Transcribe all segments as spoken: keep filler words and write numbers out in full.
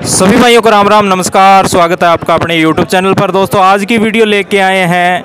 सभी भाइयों को राम राम नमस्कार। स्वागत है आपका अपने यूट्यूब चैनल पर। दोस्तों आज की वीडियो लेके आए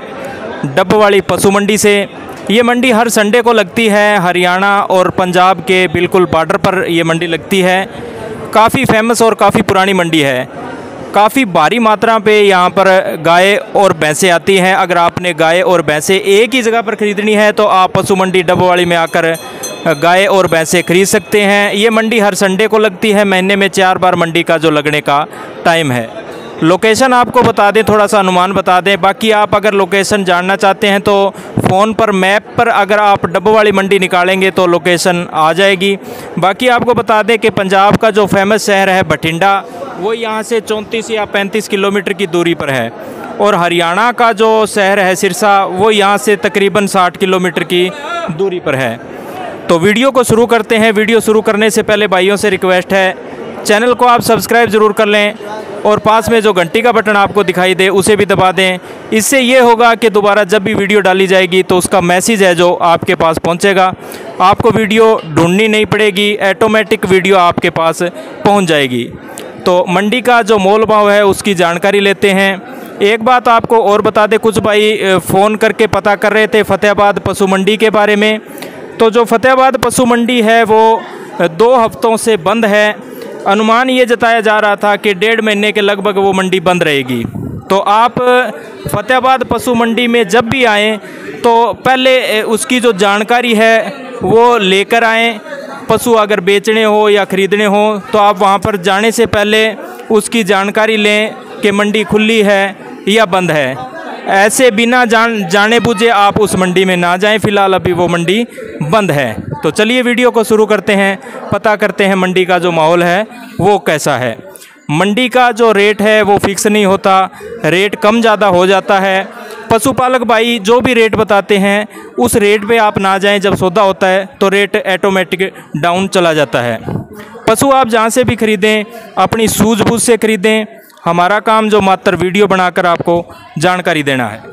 हैं डब्बवाली पशु मंडी से। ये मंडी हर संडे को लगती है। हरियाणा और पंजाब के बिल्कुल बॉर्डर पर ये मंडी लगती है। काफ़ी फेमस और काफ़ी पुरानी मंडी है। काफ़ी भारी मात्रा पे यहाँ पर गाय और भैंसें आती हैं। अगर आपने गाय और भैंसें एक ही जगह पर ख़रीदनी है तो आप पशु मंडी डब्बवाली में आकर गाय और भैंसें खरीद सकते हैं। ये मंडी हर संडे को लगती है। महीने में चार बार मंडी का जो लगने का टाइम है। लोकेशन आपको बता दें, थोड़ा सा अनुमान बता दें। बाकी आप अगर लोकेशन जानना चाहते हैं तो फ़ोन पर मैप पर अगर आप डब्बवाली मंडी निकालेंगे तो लोकेशन आ जाएगी। बाकी आपको बता दें कि पंजाब का जो फेमस शहर है बठिंडा, वो यहाँ से चौंतीस या पैंतीस किलोमीटर की दूरी पर है। और हरियाणा का जो शहर है सिरसा, वो यहाँ से तकरीबन साठ किलोमीटर की दूरी पर है। तो वीडियो को शुरू करते हैं। वीडियो शुरू करने से पहले भाइयों से रिक्वेस्ट है, चैनल को आप सब्सक्राइब ज़रूर कर लें और पास में जो घंटी का बटन आपको दिखाई दे उसे भी दबा दें। इससे ये होगा कि दोबारा जब भी वीडियो डाली जाएगी तो उसका मैसेज है जो आपके पास पहुंचेगा। आपको वीडियो ढूंढनी नहीं पड़ेगी, ऑटोमेटिक वीडियो आपके पास पहुंच जाएगी। तो मंडी का जो मोल भाव है उसकी जानकारी लेते हैं। एक बात आपको और बता दें, कुछ भाई फ़ोन करके पता कर रहे थे फतेहाबाद पशु मंडी के बारे में। तो जो फतेहाबाद पशु मंडी है वो दो हफ्तों से बंद है। अनुमान ये जताया जा रहा था कि डेढ़ महीने के लगभग वो मंडी बंद रहेगी। तो आप फतेहाबाद पशु मंडी में जब भी आएँ तो पहले उसकी जो जानकारी है वो लेकर आएँ। पशु अगर बेचने हो या ख़रीदने हो तो आप वहाँ पर जाने से पहले उसकी जानकारी लें कि मंडी खुली है या बंद है। ऐसे बिना जान जाने बूझे आप उस मंडी में ना जाएं। फ़िलहाल अभी वो मंडी बंद है। तो चलिए वीडियो को शुरू करते हैं, पता करते हैं मंडी का जो माहौल है वो कैसा है। मंडी का जो रेट है वो फिक्स नहीं होता, रेट कम ज़्यादा हो जाता है। पशुपालक भाई जो भी रेट बताते हैं उस रेट पे आप ना जाएं। जब सौदा होता है तो रेट ऑटोमेटिक डाउन चला जाता है। पशु आप जहाँ से भी ख़रीदें अपनी सूझबूझ से ख़रीदें। हमारा काम जो मात्र वीडियो बनाकर आपको जानकारी देना है।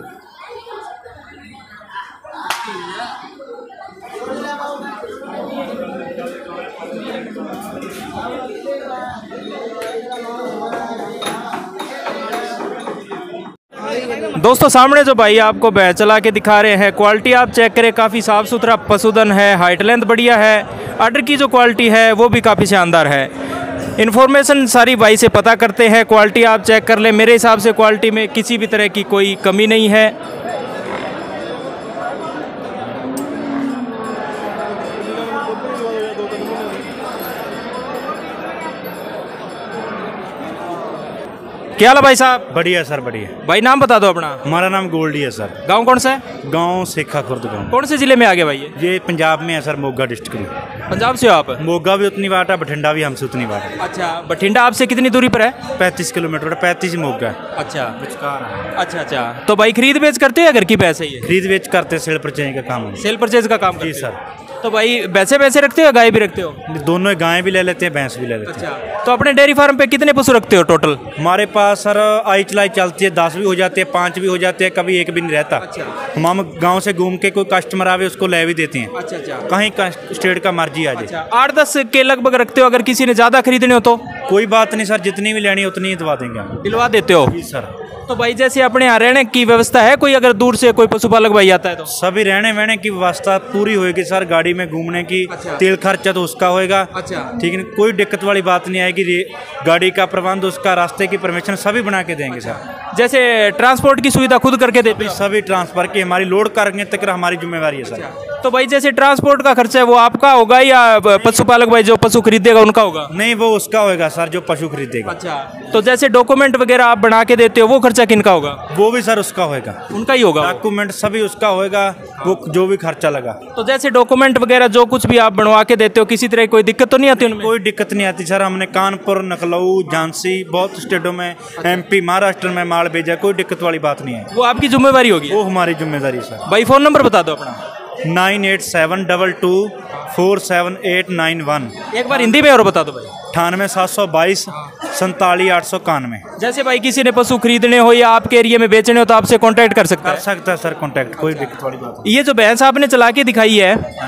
दोस्तों सामने जो भाई आपको भैंस चला के दिखा रहे हैं, क्वालिटी आप चेक करें, काफ़ी साफ़ सुथरा पशुधन है। हाइट लेंथ बढ़िया है। अडर की जो क्वालिटी है वो भी काफ़ी शानदार है। इन्फॉर्मेशन सारी भाई से पता करते हैं। क्वालिटी आप चेक कर लें। मेरे हिसाब से क्वालिटी में किसी भी तरह की कोई कमी नहीं है। क्या हाल है भाई साहब? बढ़िया सर, बढ़िया। भाई नाम बता दो अपना। हमारा नाम गोल्डी है सर। गांव कौन सा है? गांव सेखा खुर्द गांव। कौन से ज़िले में आ गया भाई ये? ये पंजाब में है सर, मोगा डिस्ट्रिक्ट में। पंजाब से हो आप? मोगा भी उतनी बात है, बठिंडा भी हमसे उतनी बात है। अच्छा, बठिंडा आपसे कितनी दूरी पर है? पैंतीस किलोमीटर, पैंतीस मोगा। अच्छा है। अच्छा अच्छा। तो भाई खरीद बेच करते हो या घर की पैसे ही? खरीद बेच करते, सेल परचेज का काम है। सेल परचेज का काम? जी सर। तो भाई वैसे वैसे रखते हो या गाय भी रखते हो? दोनों गाय भी ले लेते हैं, भैंस भी ले लेते हैं। अच्छा, तो अपने डेयरी फार्म पे कितने पशु रखते हो टोटल? हमारे पास सर आई चलाई चलती है, दस भी हो जाते हैं, पाँच भी हो जाते हैं, कभी एक भी नहीं रहता। अच्छा। हम गाँव से घूम के कोई कस्टमर आवे उसको ले भी देते हैं। अच्छा अच्छा। कहीं का स्टेट का मर्जी आ जाए। अच्छा, आठ दस के लगभग रखते हो। अगर किसी ने ज़्यादा खरीदने हो तो? कोई बात नहीं सर, जितनी भी लेनी उतनी ही दवा देंगे हम। दिलवा देते हो? जी सर। तो भाई जैसे अपने यहाँ रहने की व्यवस्था है, कोई अगर दूर से कोई पशुपालक भाई आता है तो? सभी रहने वहने की व्यवस्था पूरी होएगी सर। गाड़ी में घूमने की, अच्छा। तेल खर्चा तो उसका होएगा। अच्छा। ठीक है, कोई दिक्कत वाली बात नहीं आएगी। गाड़ी का प्रबंध, उसका रास्ते की परमिशन सभी बना के देंगे। अच्छा। सर जैसे ट्रांसपोर्ट की सुविधा खुद करके देते? सभी ट्रांसफर की हमारी लोड करने तक हमारी जिम्मेवारी है सर। अच्छा। तो भाई जैसे ट्रांसपोर्ट का खर्चा है वो आपका होगा या पशुपालक भाई जो पशु खरीदेगा उनका होगा? नहीं, वो उसका होगा सर जो पशु खरीदेगा। अच्छा। तो जैसे डॉक्यूमेंट वगैरह आप बना के देते हो वो खर्चा किनका होगा? वो भी सर उसका होगा। उनका ही होगा? डॉक्यूमेंट सभी उसका होगा, वो जो भी खर्चा लगा। तो जैसे डॉक्यूमेंट वगैरह जो कुछ भी आप बनवा के देते हो, किसी तरह कोई दिक्कत तो नहीं आती उनमें? कोई दिक्कत नहीं आती सर। हमने कानपुर, लखनऊ, झांसी, बहुत स्टेटों में, एमपी, महाराष्ट्र में माल भेजा, कोई दिक्कत वाली बात नहीं है। वो आपकी जिम्मेवारी होगी? वो हमारी जिम्मेदारी सर। भाई फोन नंबर बता दो अपना। Nine eight seven double two four seven eight nine one. एक बार हिंदी में और बता दो भाई। अठानवे सात सौ बाईस सैंतालीस आठ सौ इक्यानवे। जैसे भाई किसी ने पशु खरीदने हो या आपके एरिया में बेचने हो तो आपसे कांटेक्ट कर सकता है? कर सकता है सर कांटेक्ट, कोई दिक्कत वाली बात नहीं। ये जो भैंस आपने चला के दिखाई है, हाँ जी,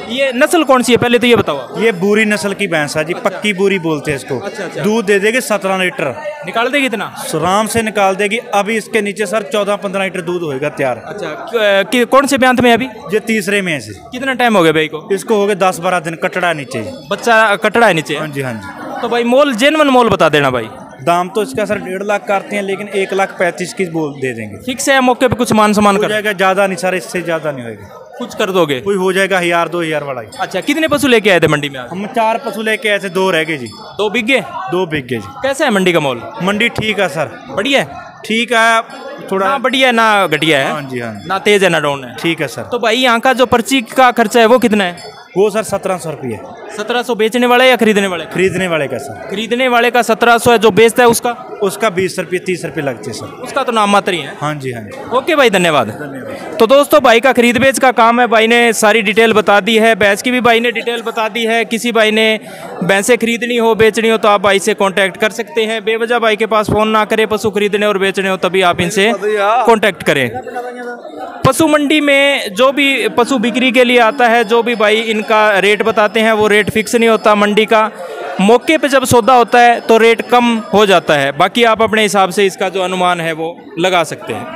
ये नस्ल कौन सी है पहले तो ये बताओ आप। ये बूरी नस्ल की भैंस है जी। पक्की बूरी बोलते हैं इसको। अच्छा, अच्छा। दूध दे देगी सत्रह लीटर। निकाल देगी इतना? आराम से निकाल देगी। अभी इसके नीचे सर चौदह पंद्रह लीटर दूध होगा तैयार। अच्छा, क- कि- कौन से ब्यांत में है अभी? ये तीसरे में है से। कितना टाइम हो गया भाई को? इसको हो गए दस बारह दिन। कटड़ा नीचे। बच्चा कटड़ा है नीचे? हाँ जी हाँ जी। तो भाई मोल जेनवन मोल बता देना भाई। दाम तो इसका सर डेढ़ लाख करते हैं, लेकिन एक लाख पैंतीस की बोल दे देंगे। फिक्स है? मौके पे कुछ मान सम्मान हो कर जाएगा, ज्यादा नहीं सर, इससे ज्यादा नहीं होगा। कुछ कर दोगे? कोई हो जाएगा हजार दो हजार वाला ही। अच्छा, कितने पशु लेके आए थे मंडी में आज? हम चार पशु लेके आए थे, दो रह गए जी। दो बिग्गे? दो बिक गए जी। कैसा है मंडी का मोल? मंडी ठीक है सर। बढ़िया है? ठीक है, थोड़ा ना बढ़िया है ना घटिया है? हाँ जी हाँ जी। ना तेज है ना डाउन है? ठीक है सर। तो भाई यहाँ का जो पर्ची का खर्चा है वो कितना है? वो सर सत्रह सौ रुपये। सत्रह सौ बेचने वाले या खरीदने वाले? खरीदने वाले का सर। खरीदने वाले का सत्रह सौ है, जो बेचता है उसका? उसका बीस रुपये तीस रुपये लगते हैं सर। उसका तो नाम मात्र ही है। हाँ जी हाँ जी। ओके भाई, धन्यवाद। तो दोस्तों, भाई का खरीद बेच का काम है। भाई ने सारी डिटेल बता दी है। भैंस की भी भाई ने डिटेल बता दी है। किसी भाई ने भैंसें खरीदनी हो, बेचनी हो, तो आप भाई से कांटेक्ट कर सकते हैं। बेवजह भाई के पास फ़ोन ना करें। पशु खरीदने और बेचने हो तभी आप इनसे कांटेक्ट करें। पशु मंडी में जो भी पशु बिक्री के लिए आता है, जो भी भाई इनका रेट बताते हैं, वो रेट फिक्स नहीं होता। मंडी का मौके पे जब सौदा होता है तो रेट कम हो जाता है। बाकी आप अपने हिसाब से इसका जो अनुमान है वो लगा सकते हैं।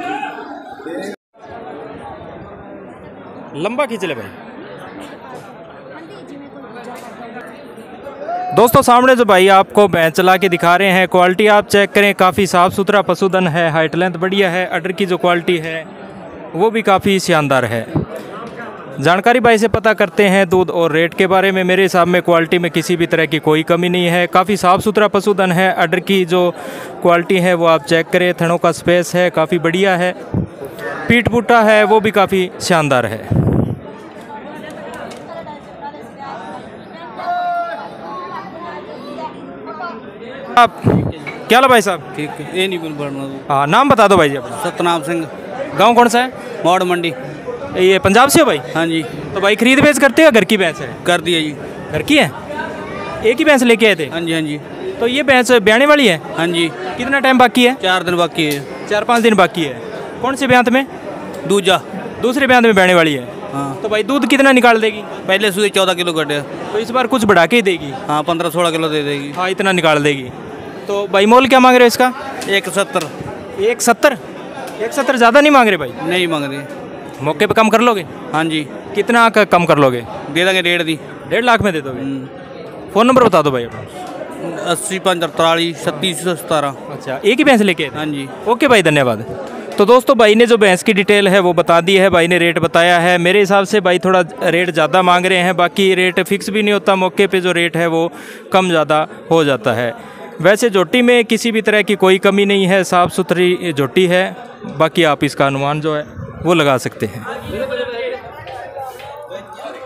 लंबा खींच ले भाई। दोस्तों, सामने जो भाई आपको भैंस चला के दिखा रहे हैं, क्वालिटी आप चेक करें। काफ़ी साफ़ सुथरा पशुधन है। हाइट लेंथ बढ़िया है। अडर की जो क्वालिटी है वो भी काफ़ी शानदार है। जानकारी भाई से पता करते हैं दूध और रेट के बारे में। मेरे हिसाब में क्वालिटी में किसी भी तरह की कोई कमी नहीं है। काफ़ी साफ़ सुथरा पशुधन है। अडर की जो क्वालिटी है वो आप चेक करें। थनों का स्पेस है काफ़ी बढ़िया है। पीठ पुट्टा है वो भी काफ़ी शानदार है। आप क्या लो भाई साहब? ठीक है, ये नहीं बोल पड़ना। हाँ, नाम बता दो भाई जी अपना। सतनाम सिंह, गांव कौन सा है? मौड़ मंडी। ये पंजाब से हो भाई? हाँ जी। तो भाई खरीद बेच करते हो, घर की भैंस है? कर दिया जी। घर की है? एक ही भैंस लेके आए थे? हाँ जी हाँ जी। तो ये भैंस ब्याने वाली है? हाँ जी। कितना टाइम बाकी है? चार दिन बाकी है। चार पाँच दिन बाकी है। कौन से ब्यांत में? दूजा। दूसरे ब्यांत में ब्याने वाली है। हाँ। तो भाई दूध कितना निकाल देगी? पहले सुबह चौदह किलो कटे। तो इस बार कुछ बढ़ा के ही देगी? हाँ, पंद्रह सोलह किलो दे देगी। हाँ, इतना निकाल देगी। तो भाई मोल क्या मांग रहे हो इसका? एक सत्तर। एक सत्तर? एक सत्तर ज़्यादा नहीं मांग रहे भाई? नहीं मांग रही। मौके पे कम कर लोगे? हाँ जी। कितना क- कम कर लोगे? दे देंगे डेढ़ दी। डेढ़ लाख में दे दोगे? फ़ोन नंबर बता दो भाई अपना। अस्सी पाँच अड़तालीस छत्तीस सौ सतारह। अच्छा, एक ही भैंस लेके आए थे? हाँ जी। ओके भाई, धन्यवाद। तो दोस्तों, भाई ने जो भैंस की डिटेल है वो बता दी है। भाई ने रेट बताया है। मेरे हिसाब से भाई थोड़ा रेट ज़्यादा मांग रहे हैं। बाकी रेट फिक्स भी नहीं होता। मौके पे जो रेट है वो कम ज़्यादा हो जाता है। वैसे जोटी में किसी भी तरह की कोई कमी नहीं है। साफ़ सुथरी जोटी है। बाकी आप इसका अनुमान जो है वो लगा सकते हैं।